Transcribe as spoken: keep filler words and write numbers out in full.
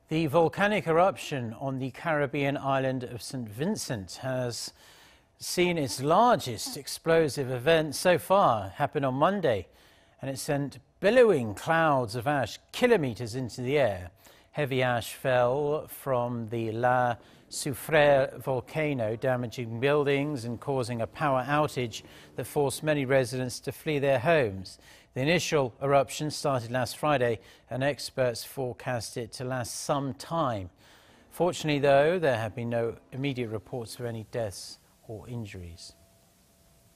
The volcanic eruption on the Caribbean island of Saint Vincent has seen its largest explosive event so far happen on Monday, and it sent billowing clouds of ash kilometres into the air. Heavy ash fell from the La Soufriere Volcano, damaging buildings and causing a power outage that forced many residents to flee their homes. The initial eruption started last Friday, and experts forecast it to last some time. Fortunately, though, there have been no immediate reports of any deaths or injuries.